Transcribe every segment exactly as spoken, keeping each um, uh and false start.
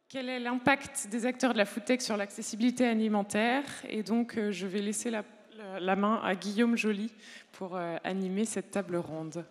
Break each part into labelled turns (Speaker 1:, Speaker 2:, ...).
Speaker 1: quel est l'impact des acteurs de la foodtech sur l'accessibilité alimentaire. Et donc, euh, je vais laisser la, la, la main à Guillaume Joly pour euh, animer cette table ronde.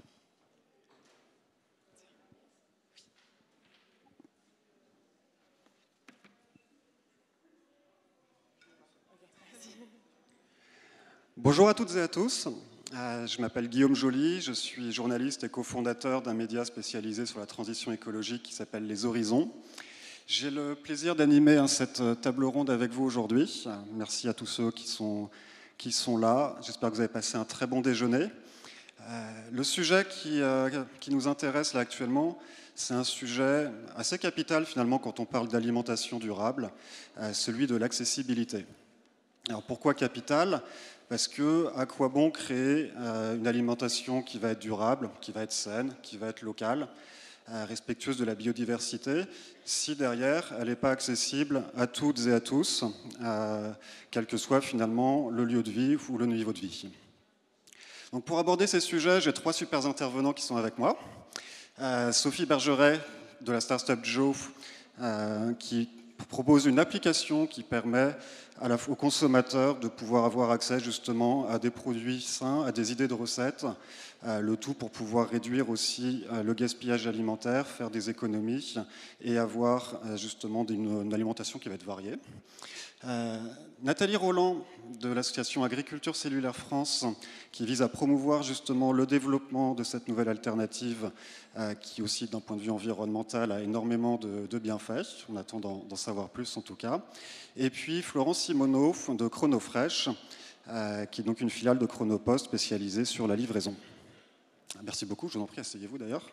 Speaker 2: Bonjour à toutes et à tous. Euh, je m'appelle Guillaume Joly, je suis journaliste et cofondateur d'un média spécialisé sur la transition écologique qui s'appelle Les Horizons. J'ai le plaisir d'animer cette table ronde avec vous aujourd'hui. Merci à tous ceux qui sont, qui sont là. J'espère que vous avez passé un très bon déjeuner. Euh, le sujet qui, euh, qui nous intéresse là actuellement, c'est un sujet assez capital finalement quand on parle d'alimentation durable, euh, celui de l'accessibilité. Alors pourquoi capital ? Parce que à quoi bon créer euh, une alimentation qui va être durable, qui va être saine, qui va être locale, euh, respectueuse de la biodiversité, si derrière elle n'est pas accessible à toutes et à tous, euh, quel que soit finalement le lieu de vie ou le niveau de vie. Donc pour aborder ces sujets, j'ai trois super intervenants qui sont avec moi. Euh, Sophie Bergeret de la start-up Joe, euh, qui propose une application qui permet à la, aux consommateurs de pouvoir avoir accès justement à des produits sains, à des idées de recettes, euh, le tout pour pouvoir réduire aussi euh, le gaspillage alimentaire, faire des économies et avoir euh, justement une, une alimentation qui va être variée. Euh, Nathalie Roland de l'association Agriculture Cellulaire France qui vise à promouvoir justement le développement de cette nouvelle alternative euh, qui aussi d'un point de vue environnemental a énormément de, de bienfaits, on attend d'en savoir plus en tout cas. Et puis Florence Simoneau de Chronofresh euh, qui est donc une filiale de Chronopost spécialisée sur la livraison. Merci beaucoup, je vous en prie, asseyez-vous d'ailleurs.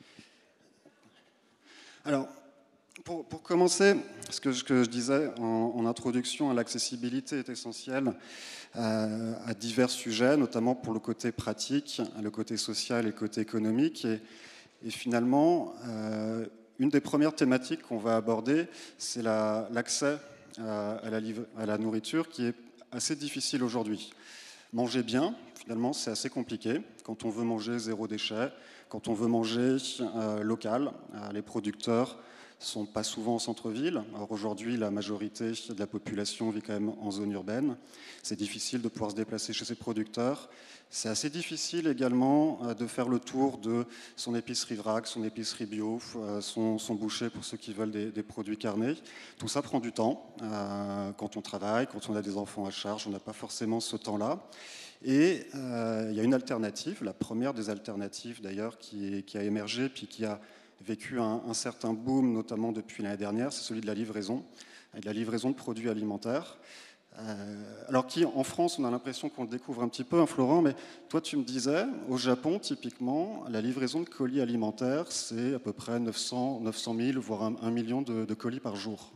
Speaker 2: Alors, Pour, pour commencer, ce que, ce que je disais en, en introduction, l'accessibilité est essentielle euh, à divers sujets, notamment pour le côté pratique, le côté social et le côté économique. Et, et finalement, euh, une des premières thématiques qu'on va aborder, c'est l'accès la, à, à, la, à la nourriture qui est assez difficile aujourd'hui. Manger bien, finalement, c'est assez compliqué. Quand on veut manger zéro déchet, quand on veut manger euh, local, euh, les producteurs ne sont pas souvent en centre-ville. Alors aujourd'hui, la majorité de la population vit quand même en zone urbaine. C'est difficile de pouvoir se déplacer chez ses producteurs. C'est assez difficile également de faire le tour de son épicerie vrac, son épicerie bio, son, son boucher pour ceux qui veulent des, des produits carnés. Tout ça prend du temps. Euh, quand on travaille, quand on a des enfants à charge, on n'a pas forcément ce temps-là. Et euh, il y a une alternative, la première des alternatives d'ailleurs qui, qui a émergé puis qui a vécu un, un certain boom, notamment depuis l'année dernière, c'est celui de la livraison, de la livraison de produits alimentaires. Euh, alors qui, en France, on a l'impression qu'on le découvre un petit peu, hein, Florent, mais toi tu me disais, au Japon, typiquement, la livraison de colis alimentaires, c'est à peu près neuf cents mille, voire un, un million de, de colis par jour.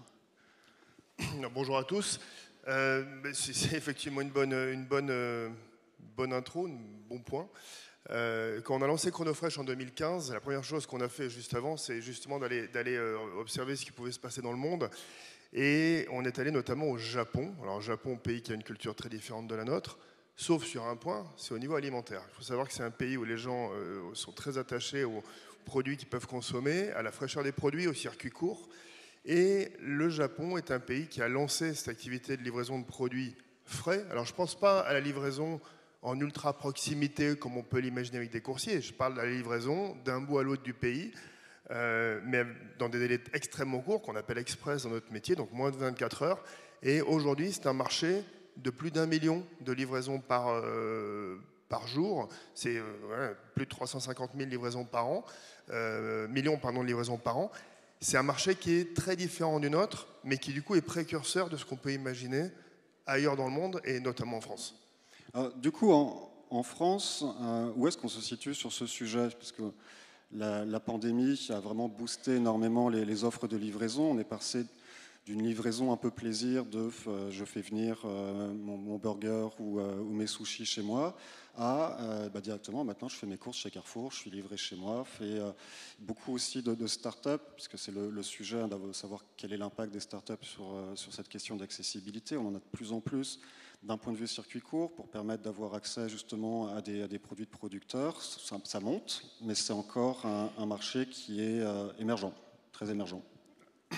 Speaker 3: Bonjour à tous. Euh, c'est effectivement une bonne, une bonne, euh, bonne intro, un bon point. Euh, quand on a lancé Chronofresh en deux mille quinze, la première chose qu'on a fait juste avant, c'est justement d'aller euh, observer ce qui pouvait se passer dans le monde. Et on est allé notamment au Japon. Alors, Japon, pays qui a une culture très différente de la nôtre, sauf sur un point, c'est au niveau alimentaire. Il faut savoir que c'est un pays où les gens euh, sont très attachés aux produits qu'ils peuvent consommer, à la fraîcheur des produits, au circuit court. Et le Japon est un pays qui a lancé cette activité de livraison de produits frais. Alors, je ne pense pas à la livraison en ultra proximité, comme on peut l'imaginer avec des coursiers. Je parle de la livraison d'un bout à l'autre du pays, euh, mais dans des délais extrêmement courts, qu'on appelle express dans notre métier, donc moins de vingt-quatre heures. Et aujourd'hui, c'est un marché de plus d'un million de livraisons par, euh, par jour. C'est euh, ouais, plus de trois cent cinquante mille livraisons par an, euh, millions pardon, de livraisons par an. C'est un marché qui est très différent du nôtre, mais qui du coup est précurseur de ce qu'on peut imaginer ailleurs dans le monde, et notamment en France.
Speaker 2: Alors, du coup, en, en France, euh, où est-ce qu'on se situe sur ce sujet ? Parce que la, la pandémie a vraiment boosté énormément les, les offres de livraison. On est passé d'une livraison un peu plaisir de euh, je fais venir euh, mon, mon burger ou, euh, ou mes sushis chez moi à euh, bah, directement maintenant je fais mes courses chez Carrefour, je suis livré chez moi. Fait, euh, beaucoup aussi de, de start-up, puisque c'est le, le sujet hein, de savoir quel est l'impact des start-up sur, euh, sur cette question d'accessibilité. On en a de plus en plus d'un point de vue circuit court pour permettre d'avoir accès justement à des, à des produits de producteurs. Ça, ça monte, mais c'est encore un, un marché qui est euh, émergent, très émergent.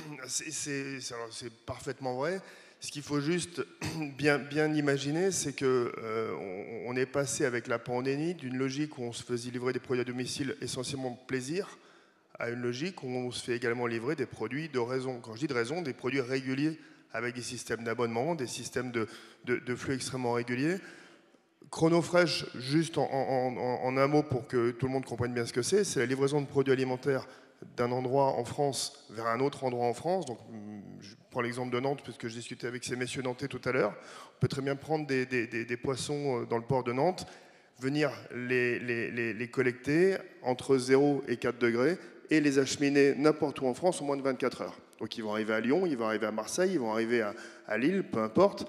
Speaker 3: c'est parfaitement vrai. Ce qu'il faut juste bien, bien imaginer, c'est qu'on euh, on est passé avec la pandémie d'une logique où on se faisait livrer des produits à domicile essentiellement de plaisir, à une logique où on se fait également livrer des produits de raison. Quand je dis de raison, des produits réguliers avec des systèmes d'abonnement, des systèmes de, de, de flux extrêmement réguliers. Chronofresh, juste en, en, en, en un mot pour que tout le monde comprenne bien ce que c'est, c'est la livraison de produits alimentaires d'un endroit en France vers un autre endroit en France. Donc, je prends l'exemple de Nantes, puisque je discutais avec ces messieurs nantais tout à l'heure. On peut très bien prendre des, des, des, des poissons dans le port de Nantes, venir les, les, les, les collecter entre zéro et quatre degrés et les acheminer n'importe où en France en moins de vingt-quatre heures. Donc ils vont arriver à Lyon, ils vont arriver à Marseille, ils vont arriver à, à Lille, peu importe.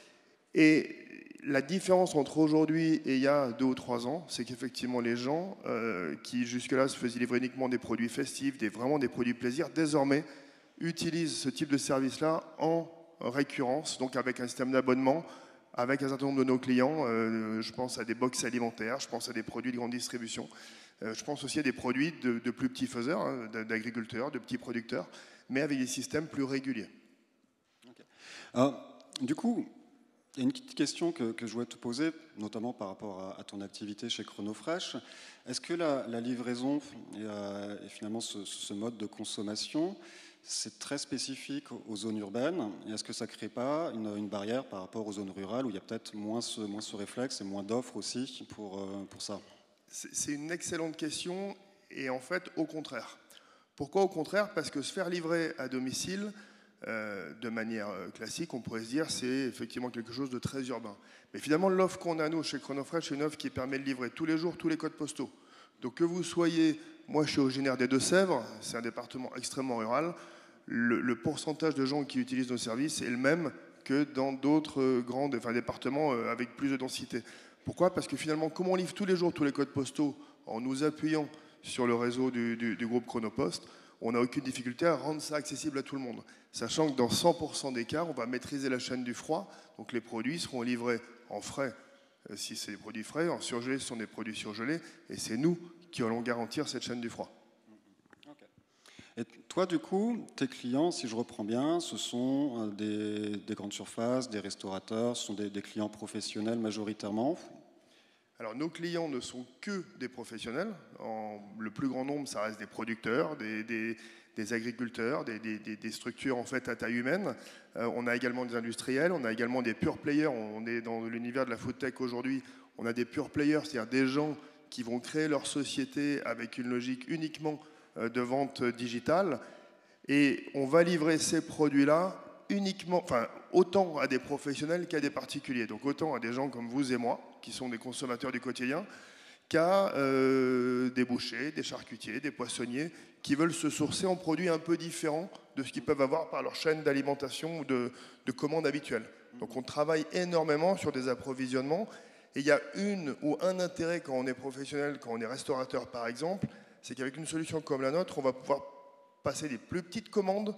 Speaker 3: Et la différence entre aujourd'hui et il y a deux ou trois ans, c'est qu'effectivement les gens euh, qui jusque-là se faisaient livrer uniquement des produits festifs, des, vraiment des produits plaisir, désormais utilisent ce type de service-là en récurrence, donc avec un système d'abonnement, avec un certain nombre de nos clients. Euh, je pense à des box alimentaires, je pense à des produits de grande distribution, euh, je pense aussi à des produits de, de plus petits faiseurs, hein, d'agriculteurs, de petits producteurs, mais avec des systèmes plus réguliers.
Speaker 2: Okay. Alors, du coup, il y a une petite question que, que je voulais te poser, notamment par rapport à, à ton activité chez Chronofresh. Est-ce que la, la livraison et, euh, et finalement ce, ce mode de consommation, c'est très spécifique aux zones urbaines? Et est-ce que ça ne crée pas une, une barrière par rapport aux zones rurales où il y a peut-être moins ce, moins ce réflexe et moins d'offres aussi pour, euh, pour ça?
Speaker 3: C'est une excellente question et en fait au contraire. Pourquoi au contraire? Parce que se faire livrer à domicile, Euh, de manière classique, on pourrait se dire c'est effectivement quelque chose de très urbain. Mais finalement, l'offre qu'on a, nous, chez Chronofresh, c'est une offre qui permet de livrer tous les jours tous les codes postaux. Donc que vous soyez, moi je suis originaire des Deux-Sèvres, c'est un département extrêmement rural, le, le pourcentage de gens qui utilisent nos services est le même que dans d'autres grands enfin, départements avec plus de densité. Pourquoi? Parce que finalement, comme on livre tous les jours tous les codes postaux en nous appuyant sur le réseau du, du, du groupe Chronopost, on n'a aucune difficulté à rendre ça accessible à tout le monde. Sachant que dans cent pour cent des cas, on va maîtriser la chaîne du froid, donc les produits seront livrés en frais, euh, si c'est des produits frais, en surgelé, ce sont des produits surgelés, et c'est nous qui allons garantir cette chaîne du froid.
Speaker 2: Okay. Et toi, du coup, tes clients, si je reprends bien, ce sont des, des grandes surfaces, des restaurateurs, ce sont des, des clients professionnels majoritairement?
Speaker 3: Alors, nos clients ne sont que des professionnels. En, le plus grand nombre, ça reste des producteurs, des, des, des agriculteurs, des, des, des structures en fait à taille humaine. Euh, on a également des industriels, on a également des pure players. On est dans l'univers de la food tech aujourd'hui. On a des pure players, c'est-à-dire des gens qui vont créer leur société avec une logique uniquement de vente digitale. Et on va livrer ces produits-là uniquement, enfin, autant à des professionnels qu'à des particuliers. Donc autant à des gens comme vous et moi, qui sont des consommateurs du quotidien, qu'à euh, des bouchers, des charcutiers, des poissonniers, qui veulent se sourcer en produits un peu différents de ce qu'ils peuvent avoir par leur chaîne d'alimentation ou de, de commande habituelle. Donc on travaille énormément sur des approvisionnements. Et il y a une ou un intérêt quand on est professionnel, quand on est restaurateur par exemple, c'est qu'avec une solution comme la nôtre, on va pouvoir passer des plus petites commandes,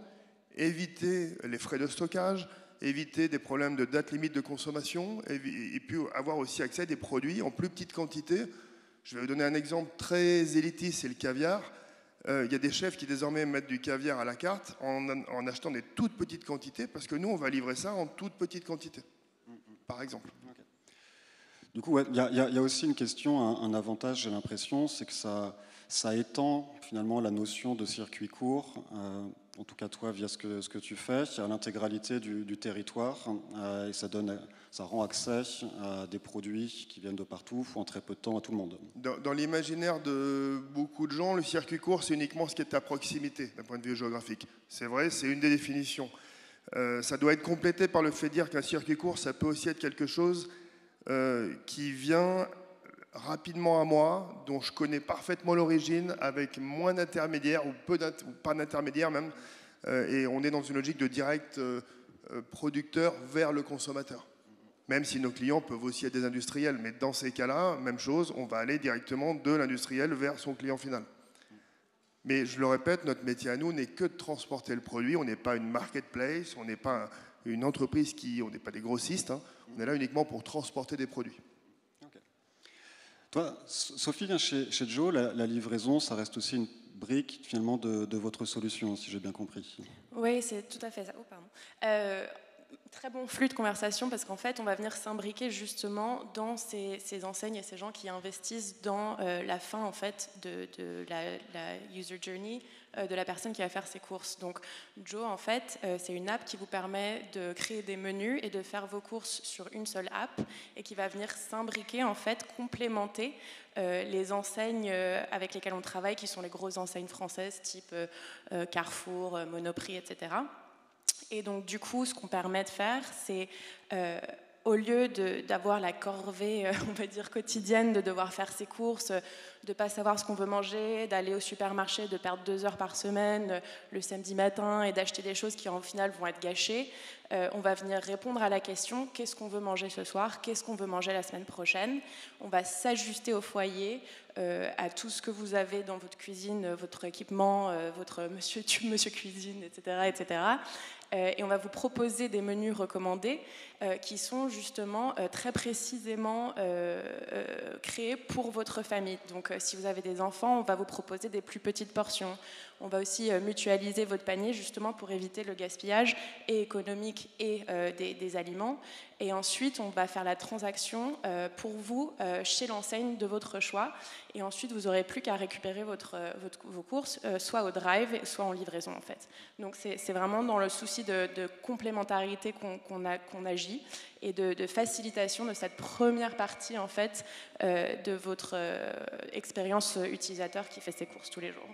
Speaker 3: éviter les frais de stockage, éviter des problèmes de date limite de consommation et, et puis avoir aussi accès à des produits en plus petite quantité. Je vais vous donner un exemple très élitiste, c'est le caviar. Euh, il y a des chefs qui désormais mettent du caviar à la carte en, en achetant des toutes petites quantités parce que nous, on va livrer ça en toutes petites quantités, par exemple.
Speaker 2: Okay. Du coup, il ouais, y, y, y a aussi une question, un, un avantage, j'ai l'impression, c'est que ça, ça étend finalement la notion de circuit court, euh, en tout cas toi, via ce que, ce que tu fais, à l'intégralité du, du territoire, euh, et ça, donne, ça rend accès à des produits qui viennent de partout, en très peu de temps, à tout le monde.
Speaker 3: Dans, dans l'imaginaire de beaucoup de gens, le circuit court, c'est uniquement ce qui est à proximité, d'un point de vue géographique. C'est vrai, c'est une des définitions. Euh, ça doit être complété par le fait de dire qu'un circuit court, ça peut aussi être quelque chose euh, qui vient rapidement à moi, dont je connais parfaitement l'origine, avec moins d'intermédiaires, ou, peu ou pas d'intermédiaires même, euh, et on est dans une logique de direct euh, producteur vers le consommateur. Même si nos clients peuvent aussi être des industriels, mais dans ces cas-là, même chose, on va aller directement de l'industriel vers son client final. Mais je le répète, notre métier à nous n'est que de transporter le produit, on n'est pas une marketplace, on n'est pas une entreprise qui, on n'est pas des grossistes, hein, on est là uniquement pour transporter des produits.
Speaker 2: Toi, Sophie, chez, chez Joe, la, la livraison, ça reste aussi une brique finalement de, de votre solution, si j'ai bien compris.
Speaker 4: Oui, c'est tout à fait ça. Oh, pardon. Euh, très bon flux de conversation parce qu'en fait, on va venir s'imbriquer justement dans ces, ces enseignes et ces gens qui investissent dans euh, la fin en fait de, de la, la user journey euh, de la personne qui va faire ses courses. Donc, Joe, en fait, euh, c'est une app qui vous permet de créer des menus et de faire vos courses sur une seule app et qui va venir s'imbriquer en fait, complémenter euh, les enseignes euh, avec lesquelles on travaille, qui sont les grosses enseignes françaises, type euh, euh, Carrefour, euh, Monoprix, et cetera. Et donc, du coup, ce qu'on permet de faire, c'est, euh, au lieu de, d'avoir la corvée, euh, on va dire, quotidienne, de devoir faire ses courses, de ne pas savoir ce qu'on veut manger, d'aller au supermarché, de perdre deux heures par semaine euh, le samedi matin et d'acheter des choses qui, en final, vont être gâchées, euh, on va venir répondre à la question « Qu'est-ce qu'on veut manger ce soir ? Qu'est-ce qu'on veut manger la semaine prochaine ?» On va s'ajuster au foyer, euh, à tout ce que vous avez dans votre cuisine, votre équipement, euh, votre monsieur, monsieur cuisine, et cetera, et cetera. Euh, et on va vous proposer des menus recommandés euh, qui sont justement euh, très précisément euh, euh, créés pour votre famille. Donc euh, si vous avez des enfants, on va vous proposer des plus petites portions. On va aussi euh, mutualiser votre panier justement pour éviter le gaspillage et économique et euh, des, des aliments. Et ensuite, on va faire la transaction euh, pour vous euh, chez l'enseigne de votre choix. Et ensuite, vous n'aurez plus qu'à récupérer votre, votre, vos courses, euh, soit au drive, soit en livraison en fait. Donc c'est, c'est vraiment dans le souci de, de complémentarité qu'on, qu'on, a, qu'on agit et de, de facilitation de cette première partie en fait euh, de votre euh, expérience utilisateur qui fait ses courses tous les jours.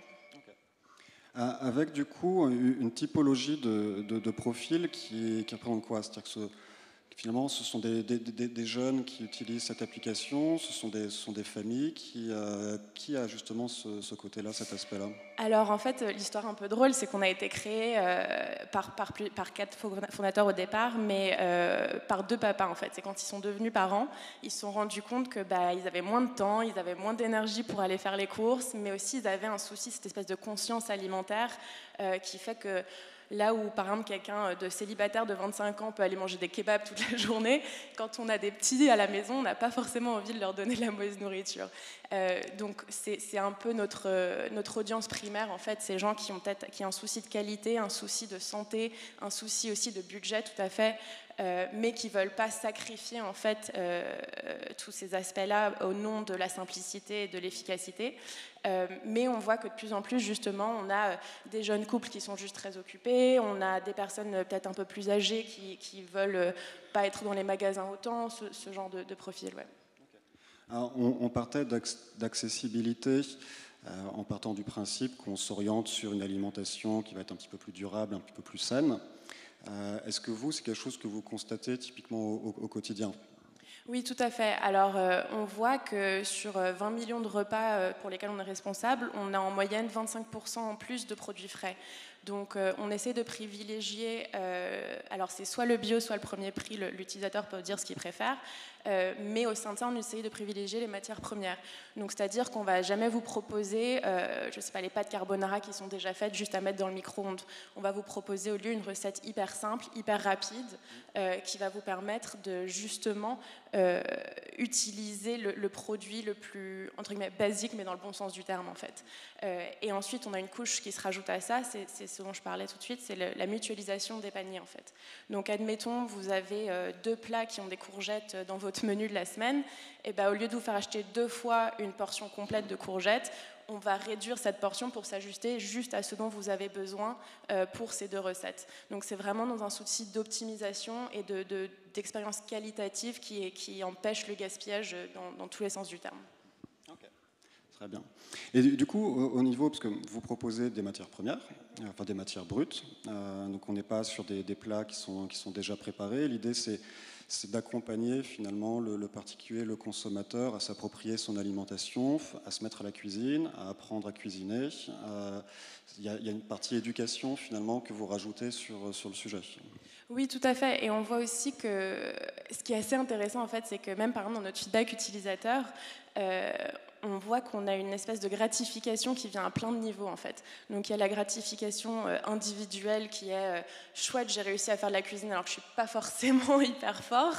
Speaker 2: Avec du coup une typologie de, de, de profils qui, qui représente quoi ? C'est-à-dire que ce, finalement, ce sont des, des, des, des jeunes qui utilisent cette application, ce sont des, ce sont des familles qui, euh, qui a justement ce, ce côté-là, cet aspect-là.
Speaker 4: Alors en fait, l'histoire un peu drôle, c'est qu'on a été créé euh, par, par, par quatre fondateurs au départ, mais euh, par deux papas en fait. C'est quand ils sont devenus parents, ils se sont rendus compte que bah, ils avaient moins de temps, ils avaient moins d'énergie pour aller faire les courses, mais aussi ils avaient un souci, cette espèce de conscience alimentaire euh, qui fait que là où, par exemple, quelqu'un de célibataire de vingt-cinq ans peut aller manger des kebabs toute la journée, quand on a des petits à la maison, on n'a pas forcément envie de leur donner de la mauvaise nourriture. Euh, donc, c'est, c'est un peu notre, euh, notre audience primaire, en fait, ces gens qui ont, peut-être, qui ont un souci de qualité, un souci de santé, un souci aussi de budget, tout à fait, euh, mais qui ne veulent pas sacrifier, en fait, euh, tous ces aspects-là au nom de la simplicité et de l'efficacité. Euh, mais on voit que de plus en plus, justement, on a des jeunes couples qui sont juste très occupés, on a des personnes peut-être un peu plus âgées qui, qui veulent pas être dans les magasins autant, ce, ce genre de, de profil. Ouais.
Speaker 2: Okay. Alors, on, on partait d'accessibilité euh, en partant du principe qu'on s'oriente sur une alimentation qui va être un petit peu plus durable, un petit peu plus saine. Euh, est-ce que vous, c'est quelque chose que vous constatez typiquement au, au, au quotidien ?
Speaker 4: Oui, tout à fait. Alors, euh, on voit que sur vingt millions de repas euh, pour lesquels on est responsable, on a en moyenne vingt-cinq pour cent en plus de produits frais. Donc, euh, on essaie de privilégier, euh, alors c'est soit le bio, soit le premier prix, le, l'utilisateur peut dire ce qu'il préfère, euh, mais au sein de ça, on essaie de privilégier les matières premières. Donc, c'est-à-dire qu'on ne va jamais vous proposer, euh, je ne sais pas, les pâtes carbonara qui sont déjà faites, juste à mettre dans le micro-ondes. On va vous proposer au lieu une recette hyper simple, hyper rapide, euh, qui va vous permettre de justement euh, utiliser le, le produit le plus, entre guillemets, basique, mais dans le bon sens du terme, en fait. Euh, et ensuite, on a une couche qui se rajoute à ça, c'est, c'est ce dont je parlais tout de suite, c'est le, la mutualisation des paniers, en fait. Donc, admettons, vous avez euh, deux plats qui ont des courgettes dans votre menu de la semaine, et ben, au lieu de vous faire acheter deux fois une portion complète de courgettes, on va réduire cette portion pour s'ajuster juste à ce dont vous avez besoin euh, pour ces deux recettes. Donc, c'est vraiment dans un souci d'optimisation et de, de, d'expérience qualitative qui, est, qui empêche le gaspillage dans, dans tous les sens du terme.
Speaker 2: Okay. Très bien. Et du, du coup, au, au niveau, parce que vous proposez des matières premières, enfin des matières brutes, euh, donc on n'est pas sur des, des plats qui sont, qui sont déjà préparés. L'idée, c'est, c'est d'accompagner finalement le, le particulier, le consommateur, à s'approprier son alimentation, à se mettre à la cuisine, à apprendre à cuisiner. Euh, il y a, il y a une partie éducation finalement que vous rajoutez sur, sur le sujet.
Speaker 4: Oui, tout à fait. Et on voit aussi que ce qui est assez intéressant, en fait, c'est que même par exemple dans notre feedback utilisateur, euh, on voit qu'on a une espèce de gratification qui vient à plein de niveaux, en fait. Donc il y a la gratification euh, individuelle qui est euh, chouette, j'ai réussi à faire de la cuisine alors que je suis pas forcément hyper fort.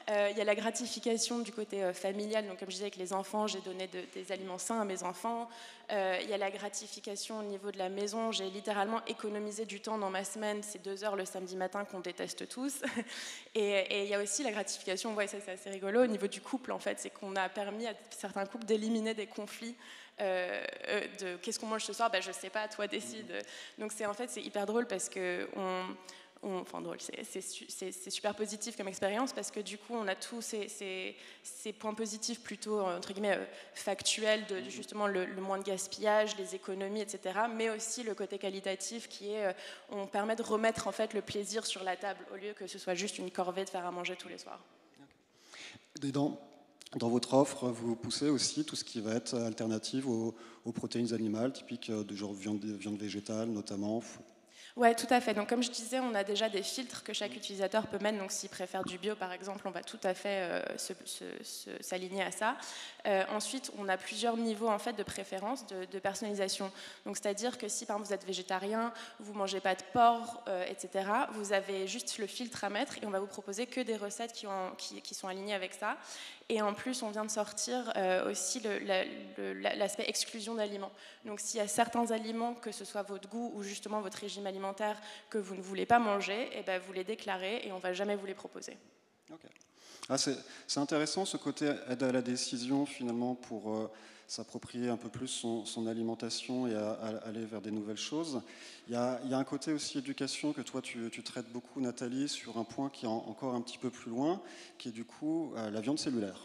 Speaker 4: Euh, il y a la gratification du côté euh, familial, donc comme je disais avec les enfants, j'ai donné de, des aliments sains à mes enfants. Euh, il y a la gratification au niveau de la maison, j'ai littéralement économisé du temps dans ma semaine, ces deux heures le samedi matin qu'on déteste tous. Et, et il y a aussi la gratification, ouais, ça c'est assez rigolo, au niveau du couple en fait, c'est qu'on a permis à certains couples d'éliminer des conflits. Euh, de qu'est-ce qu'on mange ce soir, ben, je sais pas, toi décide. Donc c'est en fait c'est hyper drôle parce que on, on, enfin drôle, c'est, c'est, c'est, c'est super positif comme expérience parce que du coup on a tous ces, ces, ces points positifs plutôt entre guillemets euh, factuels de, de justement le, le moins de gaspillage, les économies, et cetera. Mais aussi le côté qualitatif qui est, euh, on permet de remettre en fait le plaisir sur la table au lieu que ce soit juste une corvée de faire à manger tous les soirs.
Speaker 2: Okay. Dans, dans votre offre, vous poussez aussi tout ce qui va être alternative aux, aux protéines animales, typiques de genre viande, viande végétale notamment.
Speaker 4: Oui, tout à fait. Donc, comme je disais, on a déjà des filtres que chaque utilisateur peut mettre. Donc, s'il préfère du bio, par exemple, on va tout à fait euh, se, se, se, s'aligner à ça. Euh, ensuite, on a plusieurs niveaux en fait de préférence, de, de personnalisation. Donc, c'est-à-dire que si, par exemple, vous êtes végétarien, vous mangez pas de porc, euh, et cetera, vous avez juste le filtre à mettre et on va vous proposer que des recettes qui, ont, qui, qui sont alignées avec ça. Et en plus, on vient de sortir euh, aussi le, la, le, l'aspect exclusion d'aliments. Donc, s'il y a certains aliments, que ce soit votre goût ou justement votre régime alimentaire, que vous ne voulez pas manger, eh ben, vous les déclarez et on ne va jamais vous les proposer.
Speaker 2: Okay. Ah, c'est, c'est intéressant ce côté aide à la décision finalement pour euh, s'approprier un peu plus son, son alimentation et à, à aller vers des nouvelles choses. Il y a, il y a un côté aussi éducation que toi tu, tu traites beaucoup, Nathalie, sur un point qui est en, encore un petit peu plus loin, qui est du coup euh, la viande cellulaire.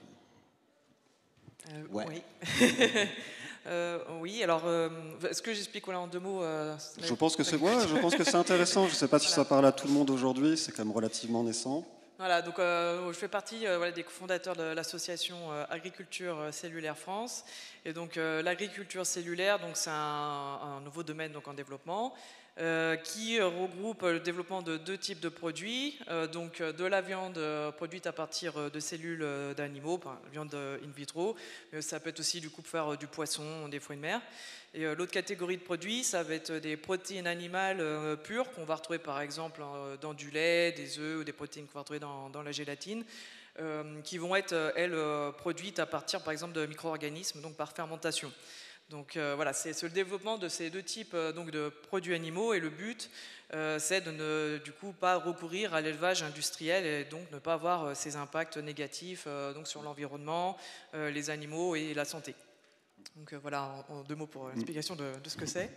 Speaker 5: Euh, ouais. Oui. euh, oui, alors, euh, est-ce que j'explique voilà, en deux mots euh,
Speaker 2: Je pense que c'est ouais, je pense que c'est intéressant. Je ne sais pas si voilà. Ça parle à tout le monde aujourd'hui. C'est quand même relativement naissant.
Speaker 5: Voilà, donc euh, je fais partie euh, voilà, des cofondateurs de l'association euh, Agriculture Cellulaire France. Et donc euh, l'agriculture cellulaire, donc c'est un, un nouveau domaine donc en développement. Euh, qui regroupe le développement de deux types de produits, euh, donc de la viande euh, produite à partir de cellules euh, d'animaux, enfin, viande in vitro, mais ça peut être aussi du coup faire euh, du poisson, des fruits de mer. Et euh, l'autre catégorie de produits, ça va être des protéines animales euh, pures qu'on va retrouver par exemple euh, dans du lait, des œufs ou des protéines qu'on va retrouver dans, dans la gélatine, euh, qui vont être elles euh, produites à partir par exemple de micro-organismes, donc par fermentation. Donc euh, voilà, c'est, c'est le développement de ces deux types euh, donc de produits animaux et le but euh, c'est de ne du coup pas recourir à l'élevage industriel et donc ne pas avoir euh, ces impacts négatifs euh, donc sur l'environnement, euh, les animaux et la santé. Donc euh, voilà, en, en deux mots pour l'explication de, de ce que c'est.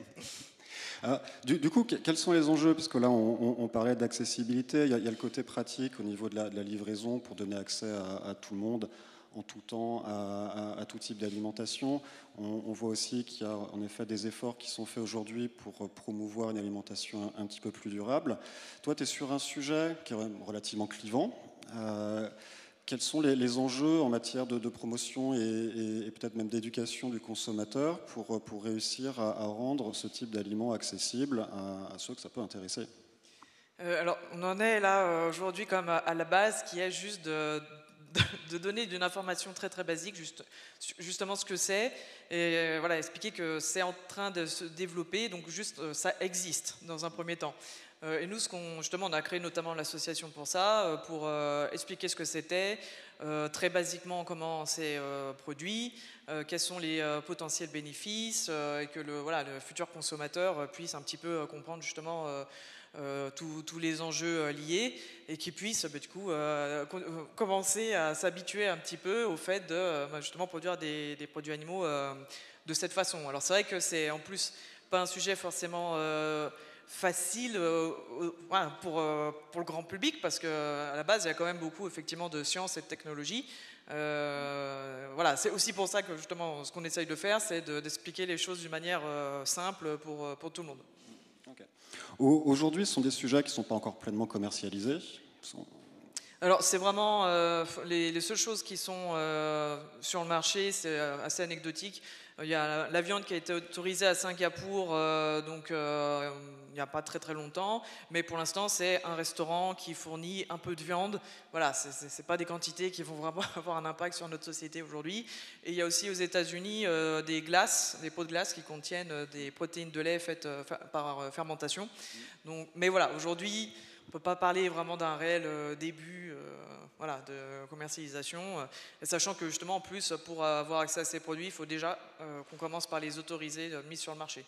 Speaker 2: Ah, du, du coup, quels sont les enjeux? Parce que là, on, on, on parlait d'accessibilité, il y, a, il y a le côté pratique au niveau de la, de la livraison pour donner accès à, à tout le monde en tout temps, à, à, à tout type d'alimentation. On, on voit aussi qu'il y a en effet des efforts qui sont faits aujourd'hui pour promouvoir une alimentation un, un petit peu plus durable. Toi, tu es sur un sujet qui est relativement clivant. Euh, quels sont les, les enjeux en matière de, de promotion et, et, et peut-être même d'éducation du consommateur pour, pour réussir à, à rendre ce type d'aliments accessible à, à ceux que ça peut intéresser?
Speaker 5: euh, Alors, on en est là aujourd'hui comme à, à la base qui est juste de de donner d'une information très très basique juste, justement ce que c'est et voilà, expliquer que c'est en train de se développer, donc juste ça existe dans un premier temps. Et nous, ce qu'on, justement, on a créé notamment l'association pour ça, pour euh, expliquer ce que c'était, euh, très basiquement comment c'est euh, produit, euh, quels sont les euh, potentiels bénéfices, euh, et que le, voilà, le futur consommateur puisse un petit peu comprendre justement euh, Euh, tous les enjeux euh, liés et qu'ils puissent bah, du coup euh, commencer à s'habituer un petit peu au fait de euh, justement produire des, des produits animaux euh, de cette façon. Alors c'est vrai que c'est en plus pas un sujet forcément euh, facile euh, euh, pour, euh, pour le grand public parce qu'à la base il y a quand même beaucoup effectivement de sciences et de technologies. Euh, voilà, c'est aussi pour ça que justement ce qu'on essaye de faire, c'est de, d'expliquer les choses d'une manière euh, simple pour, pour tout le monde.
Speaker 2: Okay. Aujourd'hui, ce sont des sujets qui ne sont pas encore pleinement commercialisés. Sont...
Speaker 5: Alors, c'est vraiment euh, les, les seules choses qui sont euh, sur le marché, c'est assez anecdotique. Il y a la, la viande qui a été autorisée à Singapour, euh, donc euh, il n'y a pas très très longtemps, mais pour l'instant, c'est un restaurant qui fournit un peu de viande. Voilà, c'est, c'est, c'est pas des quantités qui vont vraiment avoir un impact sur notre société aujourd'hui. Et il y a aussi aux États-Unis euh, des glaces, des pots de glace qui contiennent des protéines de lait faites euh, par euh, fermentation. Donc, mais voilà, aujourd'hui, on ne peut pas parler vraiment d'un réel euh, début. Euh, voilà, de commercialisation, euh, et sachant que justement en plus pour avoir accès à ces produits, il faut déjà euh, qu'on commence par les autoriser, euh, mis sur le marché.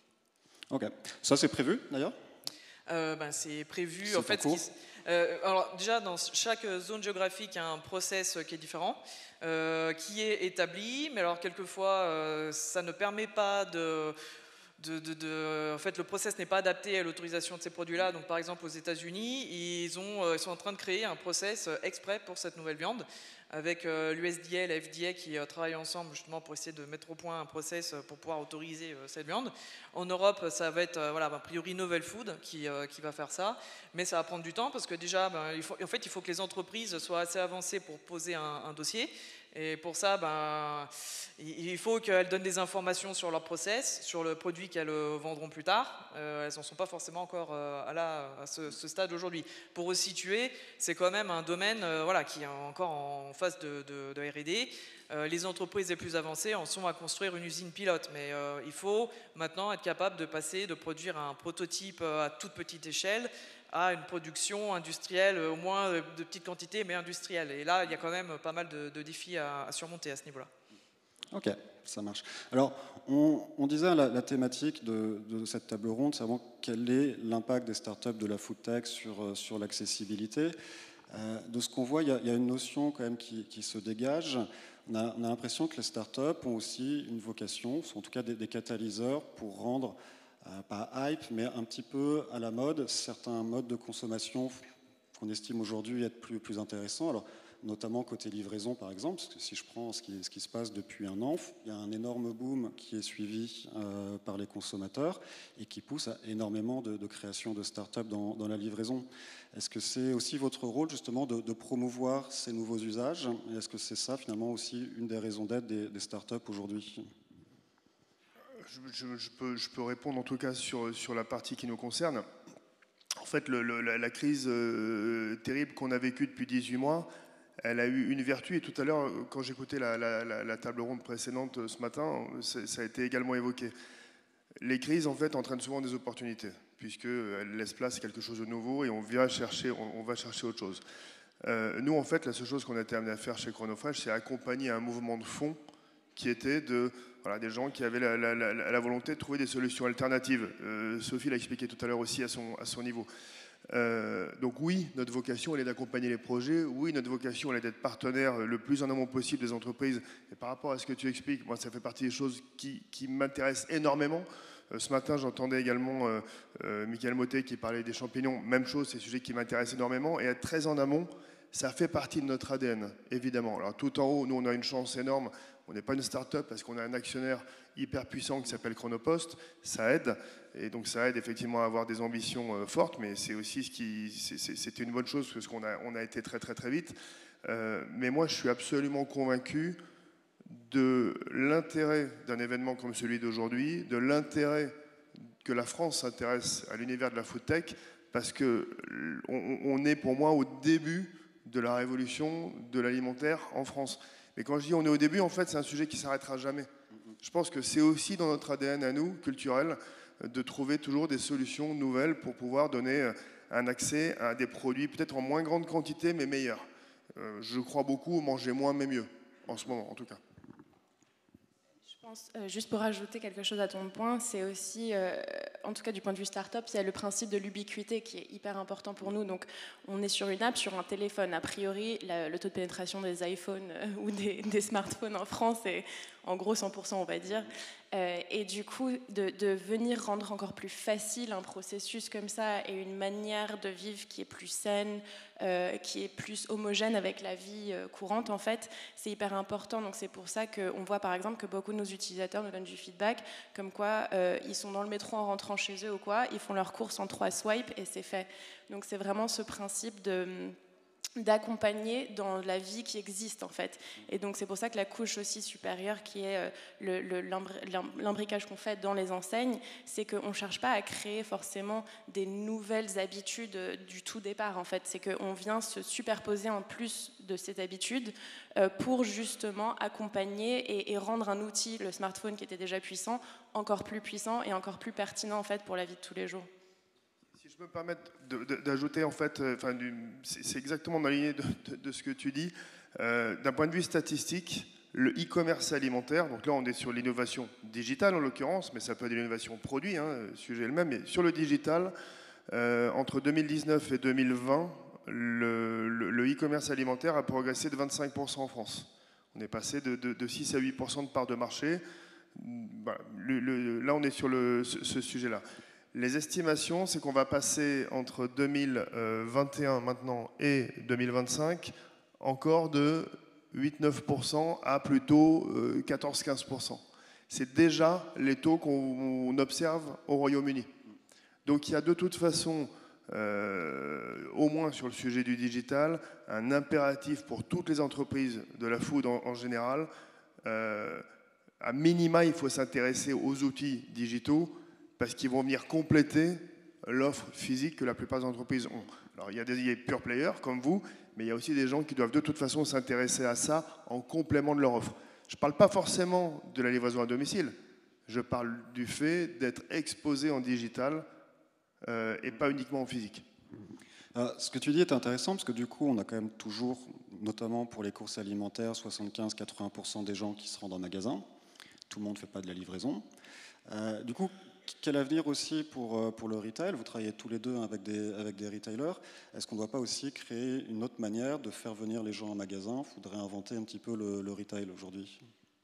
Speaker 2: Ok, ça c'est prévu d'ailleurs
Speaker 5: euh, ben, C'est prévu
Speaker 2: c'est
Speaker 5: en fait.
Speaker 2: Qui,
Speaker 5: euh, alors déjà dans chaque zone géographique, il y a un process qui est différent, euh, qui est établi, mais alors quelquefois euh, ça ne permet pas de De, de, de, en fait, le process n'est pas adapté à l'autorisation de ces produits-là. Donc, par exemple, aux États-Unis, ils, ont, ils sont en train de créer un process exprès pour cette nouvelle viande, avec euh, l'U S D A et la F D A qui euh, travaillent ensemble justement pour essayer de mettre au point un process pour pouvoir autoriser euh, cette viande. En Europe, ça va être, euh, voilà, a priori, Novel Food qui, euh, qui va faire ça, mais ça va prendre du temps parce que déjà, ben, il faut, en fait, il faut que les entreprises soient assez avancées pour poser un, un dossier. Et pour ça, ben, il faut qu'elles donnent des informations sur leur process, sur le produit qu'elles vendront plus tard. Euh, elles n'en sont pas forcément encore euh, à, la, à ce, ce stade aujourd'hui. Pour resituer, c'est quand même un domaine euh, voilà, qui est encore en phase de, de, de R et D. Euh, les entreprises les plus avancées en sont à construire une usine pilote. Mais euh, il faut maintenant être capable de passer, de produire un prototype à toute petite échelle, à une production industrielle, au moins de petites quantités, mais industrielle. Et là, il y a quand même pas mal de, de défis à, à surmonter à ce niveau-là.
Speaker 2: Ok, ça marche. Alors, on, on disait la, la thématique de, de cette table ronde, c'est vraiment quel est l'impact des startups de la food tech sur, sur l'accessibilité. Euh, de ce qu'on voit, il y, a, il y a une notion quand même qui, qui se dégage. On a, on a l'impression que les startups ont aussi une vocation, sont en tout cas des, des catalyseurs pour rendre Euh, pas hype, mais un petit peu à la mode, certains modes de consommation qu'on estime aujourd'hui être plus, plus intéressants. Alors, notamment côté livraison, par exemple, parce que si je prends ce qui, ce qui se passe depuis un an, il y a un énorme boom qui est suivi euh, par les consommateurs et qui pousse à énormément de, de création de start-up dans, dans la livraison. Est-ce que c'est aussi votre rôle, justement, de, de promouvoir ces nouveaux usages? Et est-ce que c'est ça, finalement, aussi une des raisons d'être des, des start-up aujourd'hui?
Speaker 3: Je, je, je, peux, je peux répondre en tout cas sur, sur la partie qui nous concerne. En fait, le, le, la, la crise euh, terrible qu'on a vécue depuis dix-huit mois, elle a eu une vertu. Et tout à l'heure, quand j'écoutais la, la, la, la table ronde précédente ce matin, ça a été également évoqué. Les crises, en fait, entraînent souvent des opportunités, puisqu'elles laissent place à quelque chose de nouveau et on, vient chercher, on, on va chercher autre chose. Euh, nous, en fait, la seule chose qu'on a été amené à faire chez Chronofresh, c'est accompagner un mouvement de fond qui était de, voilà, des gens qui avaient la, la, la, la volonté de trouver des solutions alternatives. Euh, Sophie l'a expliqué tout à l'heure aussi à son, à son niveau. Euh, donc oui, notre vocation, elle est d'accompagner les projets. Oui, notre vocation, elle est d'être partenaire le plus en amont possible des entreprises. Et par rapport à ce que tu expliques, moi, ça fait partie des choses qui, qui m'intéressent énormément. Euh, ce matin, j'entendais également euh, euh, Michael Mottet qui parlait des champignons. Même chose, c'est un sujet qui m'intéresse énormément. Et être très en amont, ça fait partie de notre A D N, évidemment. Alors tout en haut, nous, on a une chance énorme. On n'est pas une start-up parce qu'on a un actionnaire hyper puissant qui s'appelle Chronopost. Ça aide. Et donc ça aide effectivement à avoir des ambitions euh, fortes, mais c'est aussi ce qui, c'était une bonne chose parce qu'on a, on a été très très très vite. Euh, mais moi, je suis absolument convaincu de l'intérêt d'un événement comme celui d'aujourd'hui, de l'intérêt que la France s'intéresse à l'univers de la food tech, parce que on, on est pour moi au début de la révolution de l'alimentaire en France. Mais quand je dis on est au début, en fait, c'est un sujet qui ne s'arrêtera jamais. Je pense que c'est aussi dans notre A D N à nous, culturel, de trouver toujours des solutions nouvelles pour pouvoir donner un accès à des produits peut-être en moins grande quantité, mais meilleurs. Euh, je crois beaucoup au manger moins, mais mieux, en ce moment, en tout cas.
Speaker 4: Je pense, euh, juste pour ajouter quelque chose à ton point, c'est aussi, euh, en tout cas du point de vue start-up, il y a le principe de l'ubiquité qui est hyper important pour nous. Donc, on est sur une app, sur un téléphone. A priori, la, le taux de pénétration des iPhones euh, ou des, des smartphones en France est en gros cent pour cent, on va dire. Euh, et du coup, de, de venir rendre encore plus facile un processus comme ça et une manière de vivre qui est plus saine, euh, qui est plus homogène avec la vie euh, courante, en fait, c'est hyper important. Donc c'est pour ça qu'on voit par exemple que beaucoup de nos utilisateurs nous donnent du feedback, comme quoi euh, ils sont dans le métro en rentrant chez eux ou quoi, ils font leurs courses en trois swipes et c'est fait. Donc c'est vraiment ce principe de... d'accompagner dans la vie qui existe en fait. Et donc c'est pour ça que la couche aussi supérieure qui est le, le, l'imbriquage qu'on fait dans les enseignes, c'est qu'on ne cherche pas à créer forcément des nouvelles habitudes du tout départ en fait. C'est qu'on vient se superposer en plus de ces habitudes pour justement accompagner et, et rendre un outil, le smartphone qui était déjà puissant, encore plus puissant et encore plus pertinent en fait pour la vie de tous les jours.
Speaker 3: je me permets d'ajouter, en fait, enfin, c'est exactement dans la lignée de, de, de ce que tu dis. Euh, D'un point de vue statistique, le e-commerce alimentaire, donc là on est sur l'innovation digitale en l'occurrence, mais ça peut être de l'innovation produit, hein, le sujet est le même, mais sur le digital, euh, entre deux mille dix-neuf et deux mille vingt, le, le, le e-commerce alimentaire a progressé de vingt-cinq pour cent en France. On est passé de, de, de six à huit pour cent de part de marché. Voilà, le, le, là on est sur le, ce, ce sujet-là. Les estimations, c'est qu'on va passer entre deux mille vingt et un maintenant et deux mille vingt-cinq encore de huit à neuf pour cent à plutôt quatorze à quinze pour cent. C'est déjà les taux qu'on observe au Royaume-Uni. Donc il y a de toute façon, euh, au moins sur le sujet du digital, un impératif pour toutes les entreprises de la food en, en général. Euh, à minima, il faut s'intéresser aux outils digitaux parce qu'ils vont venir compléter l'offre physique que la plupart des entreprises ont. Alors il y a des, il y a des pure players comme vous, mais il y a aussi des gens qui doivent de toute façon s'intéresser à ça en complément de leur offre. Je ne parle pas forcément de la livraison à domicile, je parle du fait d'être exposé en digital euh, et pas uniquement en physique.
Speaker 2: Alors, ce que tu dis est intéressant parce que du coup, on a quand même toujours, notamment pour les courses alimentaires, soixante-quinze à quatre-vingts pour cent des gens qui se rendent en magasin. Tout le monde ne fait pas de la livraison. Euh, du coup, quel avenir aussi pour, pour le retail? Vous travaillez tous les deux avec des, avec des retailers. Est-ce qu'on ne doit pas aussi créer une autre manière de faire venir les gens en magasin? Il faudrait inventer un petit peu le, le retail aujourd'hui.